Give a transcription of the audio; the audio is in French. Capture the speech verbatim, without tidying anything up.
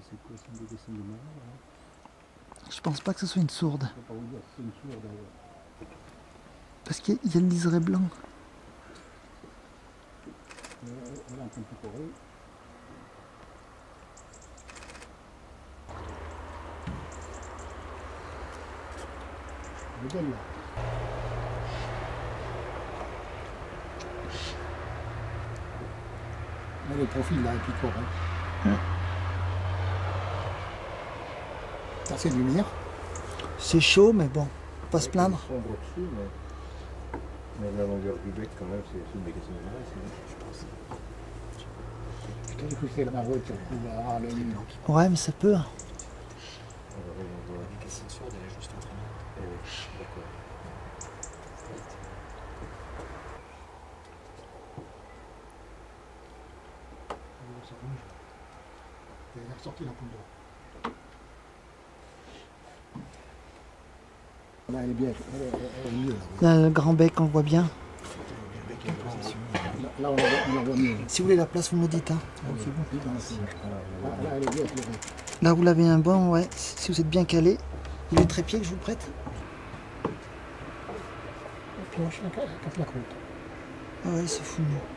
c'est quoi, c'est une dessin de mort, là. Je pense pas que ce soit une sourde. Je ne peux pas vous dire si c'est une sourde. euh. Parce qu'il y a le liseré blanc. Euh, Elle est en train de picorer. Elle est belle là. Là, le profil là, elle picore. Hein. Hum. Assez de lumière. C'est chaud, mais bon, pas se plaindre. Sombre dessus, mais... mais la longueur du bec, quand même, c'est une bécassine de marais, je pense. Putain, j'ai cru que c'était la marotte, ça couvre à la ligne. Ouais, mais ça peut. On va voir. La bécassine sourde, elle est juste entre nous. Eh oui, d'accord. Ça bouge. Elle est ressortie la poudre. Là, elle est bien, elle est, elle est mieux. Là, Là, le grand bec, on le voit bien. là, là on, la voit, on la voit mieux. Si vous voulez la place, vous me le dites. Hein. Ah, oui. Là, là, elle est bien éclairée. Là, vous l'avez un bon, ouais. Si vous êtes bien calé. Il est trépied que je vous le prête. Et puis on casse la croûte. Ah ouais, c'est fou.